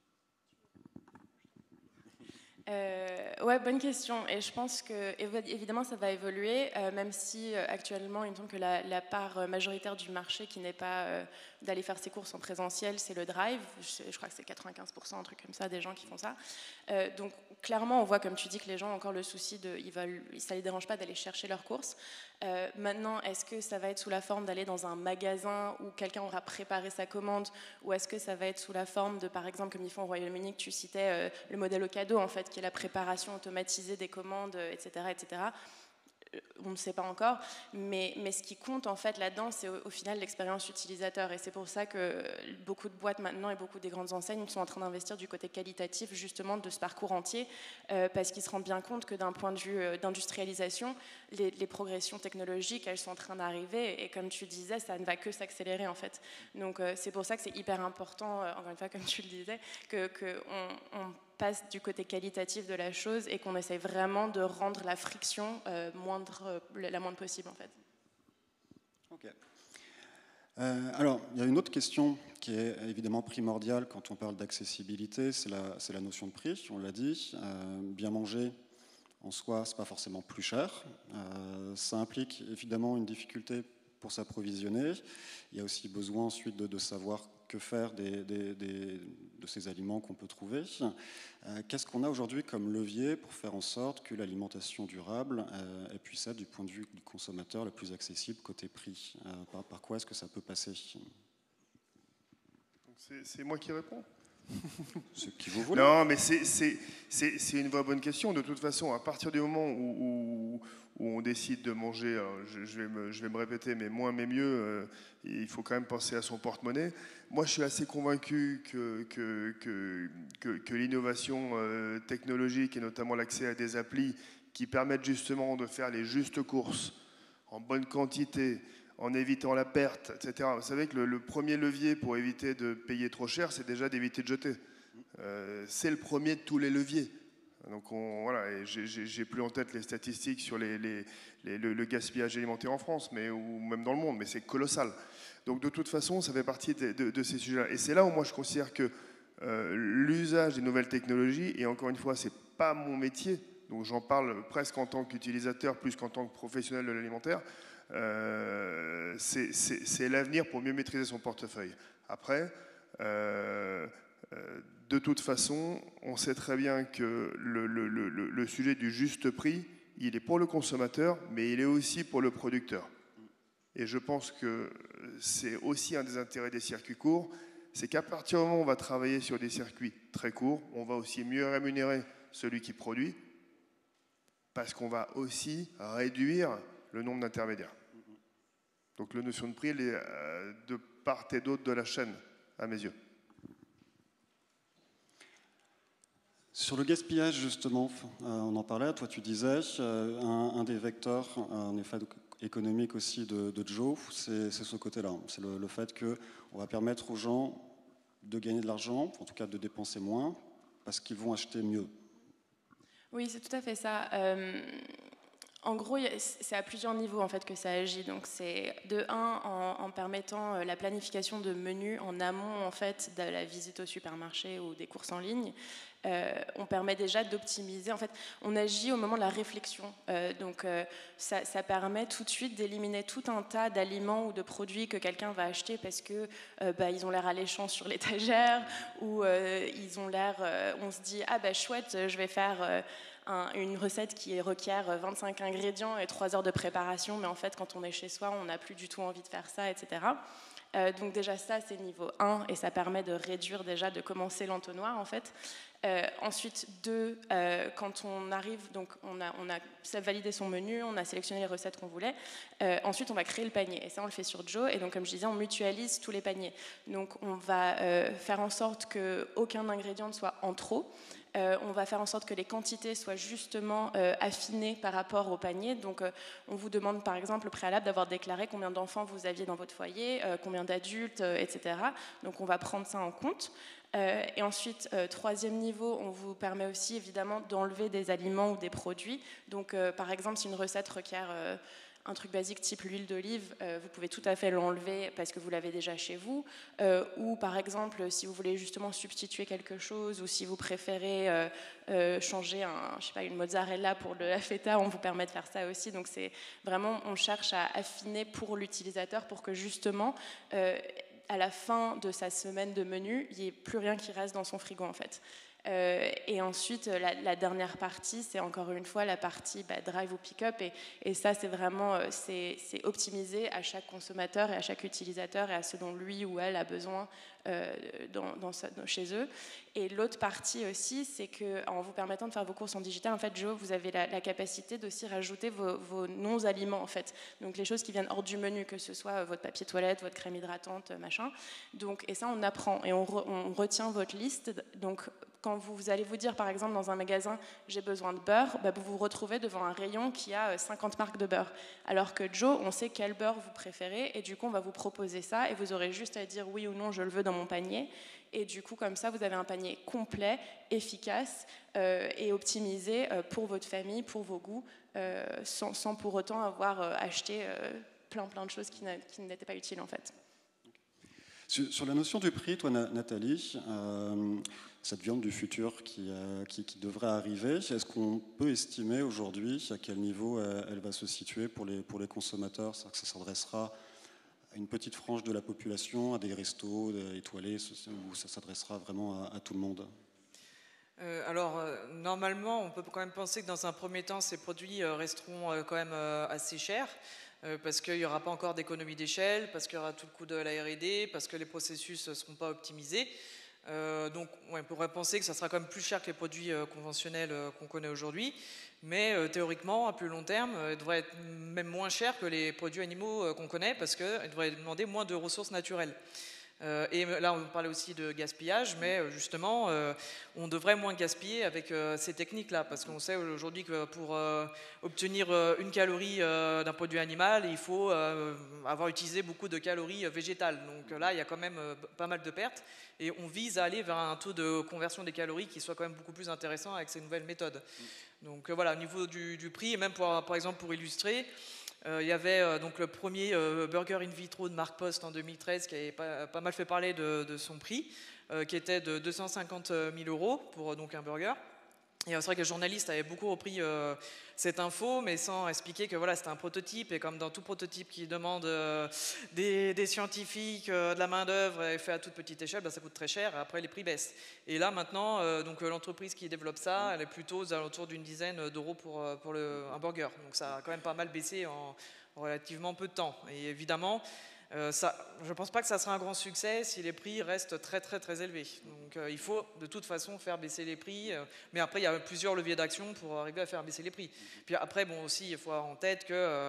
Speaker 4: Euh, ouais, bonne question. Et je pense que évidemment ça va évoluer, euh, même si euh, actuellement il me semble que la, la part majoritaire du marché qui n'est pas euh, d'aller faire ses courses en présentiel, c'est le drive. Je, je crois que c'est quatre-vingt-quinze pour cent, un truc comme ça, des gens qui font ça. Euh, donc clairement, on voit, comme tu dis, que les gens ont encore le souci de, ils veulent, ça les dérange pas d'aller chercher leurs courses. Euh, maintenant, est-ce que ça va être sous la forme d'aller dans un magasin où quelqu'un aura préparé sa commande, ou est-ce que ça va être sous la forme de, par exemple, comme ils font au Royaume-Uni, que tu citais, euh, le modèle au cadeau, en fait, qui est la préparation automatisée des commandes, et cetera, et cetera. On ne sait pas encore, mais, mais ce qui compte en fait là-dedans, c'est au, au final l'expérience utilisateur, et c'est pour ça que beaucoup de boîtes maintenant et beaucoup des grandes enseignes sont en train d'investir du côté qualitatif justement de ce parcours entier, euh, parce qu'ils se rendent bien compte que d'un point de vue euh, d'industrialisation, les, les progressions technologiques, elles sont en train d'arriver, et comme tu disais, ça ne va que s'accélérer en fait. Donc euh, c'est pour ça que c'est hyper important, euh, encore une fois comme tu le disais, que, que on, on passe du côté qualitatif de la chose et qu'on essaie vraiment de rendre la friction euh, moindre, euh, la moindre possible en fait.
Speaker 2: Ok. Euh, alors, il y a une autre question qui est évidemment primordiale quand on parle d'accessibilité, c'est la, c'est la notion de prix, on l'a dit. Euh, bien manger, en soi, c'est pas forcément plus cher. Euh, ça implique évidemment une difficulté pour s'approvisionner. Il y a aussi besoin ensuite de, de savoir que faire des, des, des, de ces aliments qu'on peut trouver. Euh, qu'est-ce qu'on a aujourd'hui comme levier pour faire en sorte que l'alimentation durable euh, puisse être, du point de vue du consommateur, le plus accessible côté prix? euh, par, par quoi est-ce que ça peut passer?
Speaker 3: C'est moi qui réponds.
Speaker 2: Ce qui vous voulez.
Speaker 3: Non, mais c'est une vraie bonne question. De toute façon, à partir du moment où, où, où on décide de manger, alors je, je, vais me, je vais me répéter, mais moins mais mieux, euh, il faut quand même penser à son porte-monnaie. Moi, je suis assez convaincu que, que, que, que, que l'innovation euh, technologique, et notamment l'accès à des applis qui permettent justement de faire les justes courses en bonne quantité, en évitant la perte, et cetera. Vous savez que le, le premier levier pour éviter de payer trop cher, c'est déjà d'éviter de jeter. Euh, c'est le premier de tous les leviers. Donc on, voilà, j'ai plus en tête les statistiques sur les, les, les, le, le gaspillage alimentaire en France, mais, ou même dans le monde, mais c'est colossal. Donc de toute façon, ça fait partie de, de, de ces sujets-là. Et c'est là où moi je considère que euh, l'usage des nouvelles technologies, et encore une fois, c'est pas mon métier, donc j'en parle presque en tant qu'utilisateur, plus qu'en tant que professionnel de l'alimentaire, Euh, c'est l'avenir pour mieux maîtriser son portefeuille. Après, euh, euh, de toute façon, on sait très bien que le, le, le, le sujet du juste prix, il est pour le consommateur, mais il est aussi pour le producteur. Et je pense que c'est aussi un des intérêts des circuits courts, c'est qu'à partir du moment où on va travailler sur des circuits très courts, on va aussi mieux rémunérer celui qui produit, parce qu'on va aussi réduire le nombre d'intermédiaires. Donc la notion de prix, elle est de part et d'autre de la chaîne, à mes yeux.
Speaker 2: Sur le gaspillage, justement, euh, on en parlait, toi tu disais, euh, un, un des vecteurs, en effet, économique aussi de, de Joe, c'est ce côté-là. C'est le, le fait qu'on va permettre aux gens de gagner de l'argent, en tout cas de dépenser moins, parce qu'ils vont acheter mieux.
Speaker 4: Oui, c'est tout à fait ça. Euh, en gros, c'est à plusieurs niveaux en fait que ça agit. Donc, c'est de un en, en permettant la planification de menus en amont en fait de la visite au supermarché ou des courses en ligne. Euh, on permet déjà d'optimiser. En fait, on agit au moment de la réflexion. Euh, donc, euh, ça, ça permet tout de suite d'éliminer tout un tas d'aliments ou de produits que quelqu'un va acheter parce que euh, bah, ils ont l'air alléchants sur l'étagère ou euh, ils ont l'air. Euh, on se dit ah bah chouette, je vais faire euh, un, une recette qui requiert vingt-cinq ingrédients et trois heures de préparation, mais en fait, quand on est chez soi, on n'a plus du tout envie de faire ça, et cetera. Euh, donc déjà ça, c'est niveau un et ça permet de réduire déjà, de commencer l'entonnoir en fait. Euh, ensuite, deux, euh, quand on arrive, donc on a, on a validé son menu, on a sélectionné les recettes qu'on voulait. Euh, ensuite, on va créer le panier. Et ça, on le fait sur Joe. Et donc, comme je disais, on mutualise tous les paniers. Donc, on va euh, faire en sorte qu'aucun ingrédient ne soit en trop. Euh, on va faire en sorte que les quantités soient justement euh, affinées par rapport au panier. Donc, euh, on vous demande, par exemple, au préalable d'avoir déclaré combien d'enfants vous aviez dans votre foyer, euh, combien d'adultes, euh, et cetera. Donc, on va prendre ça en compte. Euh, et ensuite, euh, troisième niveau, on vous permet aussi évidemment d'enlever des aliments ou des produits. Donc, euh, par exemple, si une recette requiert euh, un truc basique type l'huile d'olive, euh, vous pouvez tout à fait l'enlever parce que vous l'avez déjà chez vous. Euh, ou par exemple, si vous voulez justement substituer quelque chose ou si vous préférez euh, euh, changer un, je sais pas, une mozzarella pour le, la feta, on vous permet de faire ça aussi. Donc, c'est vraiment, on cherche à affiner pour l'utilisateur pour que justement... Euh, à la fin de sa semaine de menu, il n'y ait plus rien qui reste dans son frigo en fait. Euh, et ensuite, la, la dernière partie, c'est encore une fois la partie bah, drive ou pick-up. Et, et ça, c'est vraiment c'est, c'est optimisé à chaque consommateur et à chaque utilisateur et à ce dont lui ou elle a besoin euh, dans, dans, dans, chez eux. Et l'autre partie aussi, c'est qu'en vous permettant de faire vos courses en digital, en fait, Joe, vous avez la, la capacité d'aussi rajouter vos, vos non-aliments, en fait. Donc, les choses qui viennent hors du menu, que ce soit votre papier toilette, votre crème hydratante, machin. Donc, et ça, on apprend et on, re, on retient votre liste. Donc, quand vous allez vous dire, par exemple, dans un magasin, j'ai besoin de beurre, bah, vous vous retrouvez devant un rayon qui a cinquante marques de beurre. Alors que Joe, on sait quel beurre vous préférez et du coup, on va vous proposer ça et vous aurez juste à dire oui ou non, je le veux dans mon panier. Et du coup, comme ça, vous avez un panier complet, efficace euh, et optimisé euh, pour votre famille, pour vos goûts, euh, sans, sans pour autant avoir euh, acheté euh, plein, plein de choses qui, qui n'étaient pas utiles, en fait.
Speaker 2: Sur, sur la notion du prix, toi, Nathalie, euh, cette viande du futur qui, euh, qui, qui devrait arriver, est-ce qu'on peut estimer aujourd'hui à quel niveau elle, elle va se situer pour les, pour les consommateurs? C'est-à-dire que ça s'adressera à une petite frange de la population, à des restos étoilés, ou ça s'adressera vraiment à, à tout le monde?
Speaker 5: euh, Alors, euh, normalement, on peut quand même penser que dans un premier temps, ces produits euh, resteront euh, quand même euh, assez chers. Euh, parce qu'il n'y aura pas encore d'économie d'échelle, parce qu'il y aura tout le coût de la R et D, parce que les processus ne seront pas optimisés. Euh, donc ouais, on pourrait penser que ça sera quand même plus cher que les produits euh, conventionnels euh, qu'on connaît aujourd'hui, mais euh, théoriquement, à plus long terme, euh, il devrait être même moins cher que les produits animaux euh, qu'on connaît, parce qu'il devrait demander moins de ressources naturelles. Euh, et là, on parlait aussi de gaspillage, mais justement, euh, on devrait moins gaspiller avec euh, ces techniques-là, parce qu'on sait aujourd'hui que pour euh, obtenir euh, une calorie euh, d'un produit animal, il faut euh, avoir utilisé beaucoup de calories euh, végétales. Donc là, il y a quand même euh, pas mal de pertes, et on vise à aller vers un taux de conversion des calories qui soit quand même beaucoup plus intéressant avec ces nouvelles méthodes. Donc euh, voilà, au niveau du, du prix, et même pour, par exemple pour illustrer, Euh, il y avait euh, donc le premier euh, burger in vitro de Marc Post en deux mille treize qui avait pas, pas mal fait parler de, de son prix, euh, qui était de deux cent cinquante mille euros pour euh, donc un burger. Et c'est vrai que le journaliste avait beaucoup repris euh, cette info, mais sans expliquer que voilà, c'était un prototype, et comme dans tout prototype qui demande euh, des, des scientifiques, euh, de la main-d'œuvre et fait à toute petite échelle, bah, ça coûte très cher, et après les prix baissent. Et là maintenant, euh, donc, l'entreprise qui développe ça, elle est plutôt aux alentours d'une dizaine d'euros pour, pour le, un burger. Donc ça a quand même pas mal baissé en, en relativement peu de temps. Et évidemment, Euh, ça, je ne pense pas que ça sera un grand succès si les prix restent très très très élevés. Donc euh, il faut de toute façon faire baisser les prix, euh, mais après il y a plusieurs leviers d'action pour arriver à faire baisser les prix. Puis après, bon aussi, il faut avoir en tête que euh,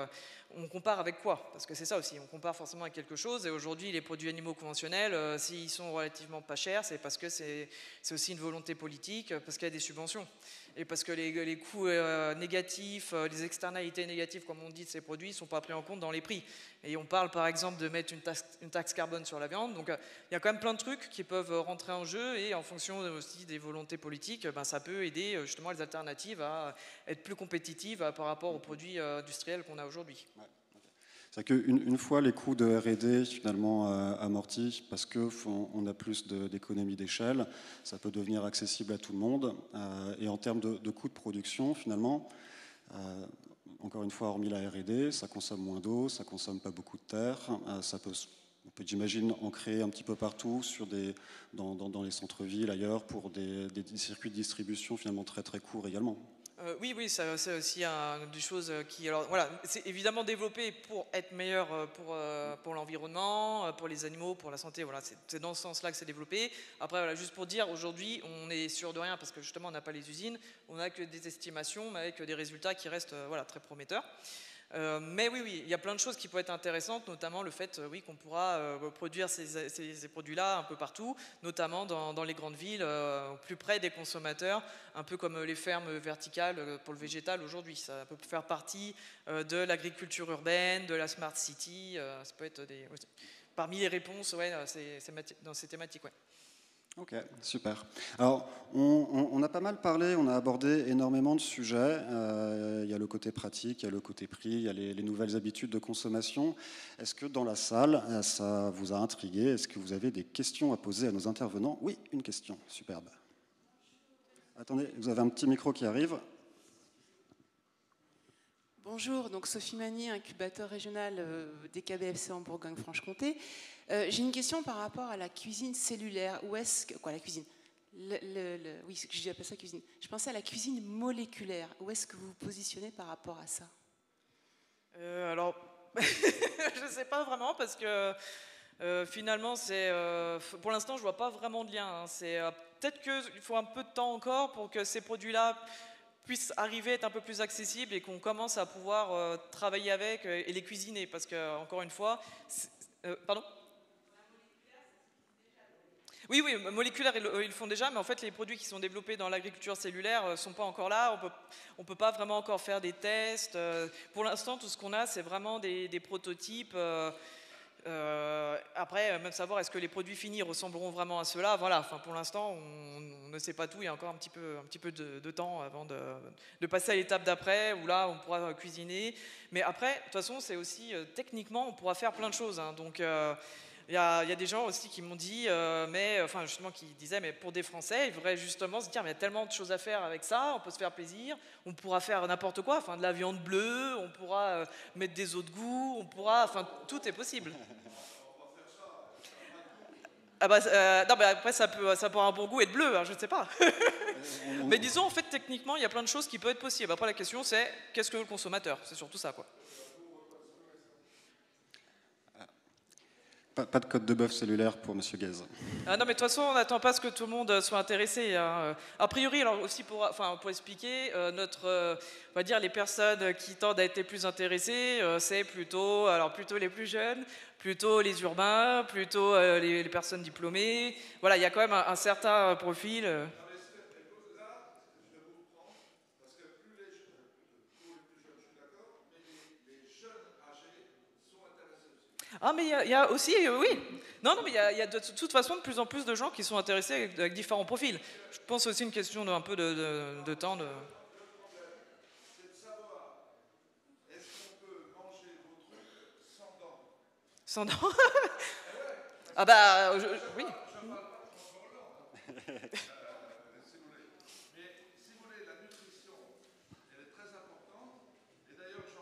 Speaker 5: on compare avec quoi? Parce que c'est ça aussi, on compare forcément avec quelque chose. Et aujourd'hui, les produits animaux conventionnels, euh, s'ils sont relativement pas chers, c'est parce que c'est aussi une volonté politique, parce qu'il y a des subventions. Et parce que les, les coûts euh, négatifs, euh, les externalités négatives, comme on dit, de ces produits, ne sont pas pris en compte dans les prix. Et on parle par exemple de mettre une taxe, une taxe carbone sur la viande. Donc euh, il y a quand même plein de trucs qui peuvent rentrer en jeu. Et en fonction aussi des volontés politiques, ben, ça peut aider justement les alternatives à être plus compétitives par rapport aux produits euh, industriels qu'on a aujourd'hui.
Speaker 2: Ouais. C'est qu'une une fois les coûts de R et D finalement euh, amortis, parce qu'on a plus d'économies d'échelle, ça peut devenir accessible à tout le monde. Euh, et en termes de, de coûts de production, finalement, euh, encore une fois, hormis la R et D, ça consomme moins d'eau, ça consomme pas beaucoup de terre, euh, ça peut, on peut, j'imagine, en créer un petit peu partout, sur des, dans, dans, dans les centres-villes, ailleurs, pour des, des, des circuits de distribution finalement très très courts également.
Speaker 5: Euh, oui, oui, c'est aussi un, des choses qui... Alors, voilà, c'est évidemment développé pour être meilleur pour, euh, pour l'environnement, pour les animaux, pour la santé. Voilà, c'est dans ce sens-là que c'est développé. Après, voilà, juste pour dire, aujourd'hui, on est sûr de rien parce que justement, on n'a pas les usines. On n'a que des estimations, mais avec des résultats qui restent euh, voilà, très prometteurs. Euh, mais oui, oui, il y a plein de choses qui peuvent être intéressantes, notamment le fait, euh, oui, qu'on pourra euh, produire ces, ces, ces produits-là un peu partout, notamment dans, dans les grandes villes, euh, plus près des consommateurs, un peu comme les fermes verticales pour le végétal aujourd'hui. Ça peut faire partie euh, de l'agriculture urbaine, de la smart city. Euh, ça peut être des, parmi les réponses, ouais, c'est, c'est dans ces thématiques, ouais.
Speaker 2: Ok, super. Alors, on, on, on a pas mal parlé, on a abordé énormément de sujets. Euh, il y a le côté pratique, il y a le côté prix, il y a les, les nouvelles habitudes de consommation. Est-ce que dans la salle, ça vous a intrigué? Est-ce que vous avez des questions à poser à nos intervenants? Oui, une question, superbe. Attendez, vous avez un petit micro qui arrive.
Speaker 6: Bonjour, donc Sophie Magny, incubateur régional euh, des K B F C en Bourgogne-Franche-Comté. Euh, J'ai une question par rapport à la cuisine cellulaire. Où est-ce que... Quoi, la cuisine le, le, le, Oui, j'appelle ça cuisine. Je pensais à la cuisine moléculaire. Où est-ce que vous vous positionnez par rapport à ça?
Speaker 5: euh, Alors, je ne sais pas vraiment parce que euh, finalement, c'est, euh, pour l'instant, je ne vois pas vraiment de lien. Hein. Euh, Peut-être qu'il faut un peu de temps encore pour que ces produits-là puissent arriver à être un peu plus accessibles et qu'on commence à pouvoir euh, travailler avec euh, et les cuisiner. Parce que, encore une fois, euh, pardon? Oui, oui, moléculaire, ils le font déjà, mais en fait, les produits qui sont développés dans l'agriculture cellulaire ne sont pas encore là. On peut, on peut pas vraiment encore faire des tests. Pour l'instant, tout ce qu'on a, c'est vraiment des, des prototypes. Euh, euh, après, même savoir est-ce que les produits finis ressembleront vraiment à ceux-là. Voilà, enfin, pour l'instant, on, on ne sait pas tout. Il y a encore un petit peu, un petit peu de, de temps avant de, de passer à l'étape d'après, où là, on pourra cuisiner. Mais après, de toute façon, c'est aussi, euh, techniquement, on pourra faire plein de choses. Hein, donc... Euh, Il y, a, il y a des gens aussi qui m'ont dit, euh, mais, enfin justement qui disaient, mais pour des Français, ils devraient justement se dire, mais il y a tellement de choses à faire avec ça, on peut se faire plaisir, on pourra faire n'importe quoi, enfin de la viande bleue, on pourra euh, mettre des eaux de goût, on pourra, enfin tout est possible. Ah bah, euh, non, mais après ça peut, ça peut avoir un bon goût être bleu, hein, je ne sais pas. Mais disons, en fait, techniquement, il y a plein de choses qui peuvent être possibles. Après la question c'est, qu'est-ce que veut le consommateur? C'est surtout ça, quoi.
Speaker 2: Pas, pas de code de bœuf cellulaire pour Monsieur Guez.
Speaker 5: Ah non, mais de toute façon, on n'attend pas à ce que tout le monde soit intéressé. Hein. A priori, alors aussi pour, enfin, pour expliquer, euh, notre, euh, on va dire les personnes qui tendent à être les plus intéressées, euh, c'est plutôt, alors plutôt les plus jeunes, plutôt les urbains, plutôt euh, les, les personnes diplômées. Voilà, il y a quand même un, un certain profil. Euh. Ah, mais il y, y a aussi, euh, oui. Non, non, mais il y, y a de toute façon de plus en plus de gens qui sont intéressés avec, avec différents profils. Je pense aussi une question d'un peu de, de, de temps. De... Sans dents. Ah bah, je, oui.
Speaker 2: Pierre ?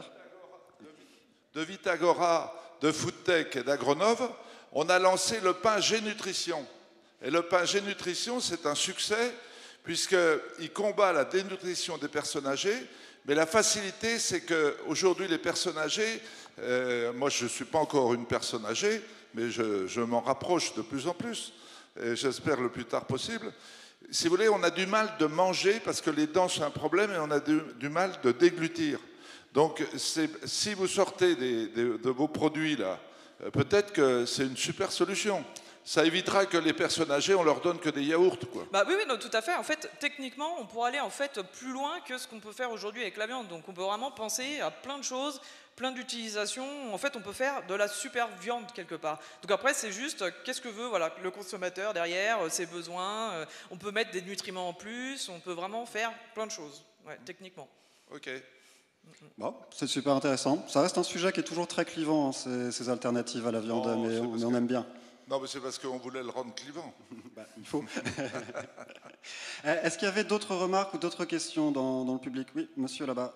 Speaker 7: De Vitagora, de Foodtech et d'Agronov, on a lancé le pain G-Nutrition. Et le pain G-Nutrition, c'est un succès puisqu'il combat la dénutrition des personnes âgées. Mais la facilité, c'est qu'aujourd'hui, les personnes âgées, euh, moi je ne suis pas encore une personne âgée, mais je, je m'en rapproche de plus en plus. et j'espère le plus tard possible. Si vous voulez, on a du mal de manger parce que les dents sont un problème et on a du, du mal de déglutir. Donc, si vous sortez des, des, de vos produits là, peut-être que c'est une super solution. Ça évitera que les personnes âgées, on leur donne que des yaourts, quoi.
Speaker 5: Bah oui, oui, non, tout à fait. En fait, techniquement, on pourrait aller en fait plus loin que ce qu'on peut faire aujourd'hui avec la viande. Donc, on peut vraiment penser à plein de choses, plein d'utilisations. En fait, on peut faire de la super viande quelque part. Donc après, c'est juste qu'est-ce que veut voilà le consommateur derrière, ses besoins. On peut mettre des nutriments en plus. On peut vraiment faire plein de choses, ouais, techniquement.
Speaker 7: Ok.
Speaker 2: Bon, c'est super intéressant. Ça reste un sujet qui est toujours très clivant, hein, ces, ces alternatives à la viande, non, mais, on, mais on aime bien.
Speaker 7: Non, mais c'est parce qu'on voulait le rendre clivant.
Speaker 2: Bah, il faut. Est-ce qu'il y avait d'autres remarques ou d'autres questions dans, dans le public? Oui, monsieur là-bas.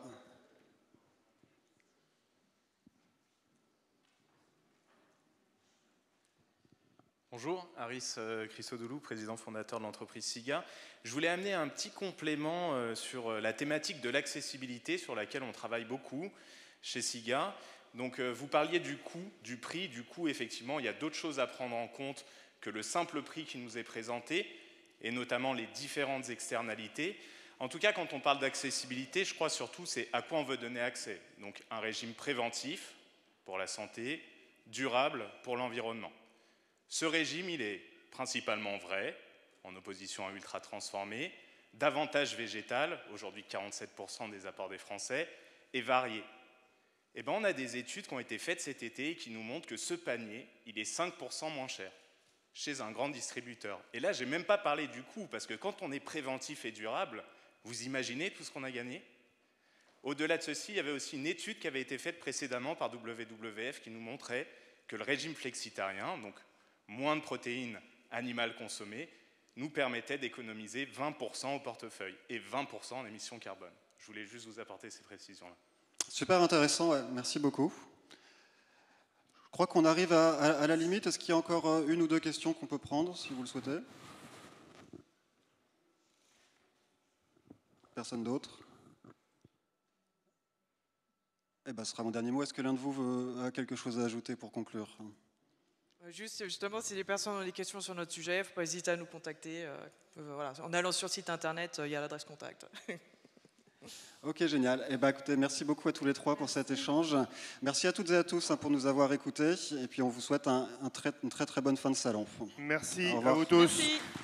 Speaker 8: Bonjour, Aris Christodoulou, président fondateur de l'entreprise SIGA. Je voulais amener un petit complément sur la thématique de l'accessibilité sur laquelle on travaille beaucoup chez SIGA. Donc vous parliez du coût, du prix. Du coup, effectivement, il y a d'autres choses à prendre en compte que le simple prix qui nous est présenté, et notamment les différentes externalités. En tout cas, quand on parle d'accessibilité, je crois surtout c'est à quoi on veut donner accès. Donc un régime préventif pour la santé, durable pour l'environnement. Ce régime, il est principalement vrai, en opposition à ultra transformé, davantage végétal, aujourd'hui quarante-sept pour cent des apports des Français, et varié. Eh ben, on a des études qui ont été faites cet été et qui nous montrent que ce panier, il est cinq pour cent moins cher chez un grand distributeur. Et là, je n'ai même pas parlé du coût, parce que quand on est préventif et durable, vous imaginez tout ce qu'on a gagné? Au-delà de ceci, il y avait aussi une étude qui avait été faite précédemment par W W F qui nous montrait que le régime flexitarien, donc moins de protéines animales consommées, nous permettait d'économiser vingt pour cent au portefeuille et vingt pour cent en émissions carbone. Je voulais juste vous apporter ces précisions-là.
Speaker 2: Super intéressant, ouais. Merci beaucoup. Je crois qu'on arrive à, à, à la limite. Est-ce qu'il y a encore une ou deux questions qu'on peut prendre, si vous le souhaitez? Personne d'autre? Eh ben, ce sera mon dernier mot. Est-ce que l'un de vous veut, a quelque chose à ajouter pour conclure?
Speaker 5: Juste, justement, si les personnes ont des questions sur notre sujet, il ne faut pas hésiter à nous contacter. Euh, voilà. En allant sur le site internet, il y a l'adresse contact.
Speaker 2: Ok, génial. Eh ben, écoutez, merci beaucoup à tous les trois pour cet échange. Merci à toutes et à tous hein, pour nous avoir écoutés. Et puis, on vous souhaite un, un très, une très très bonne fin de salon.
Speaker 3: Merci
Speaker 2: à vous tous.
Speaker 5: Merci.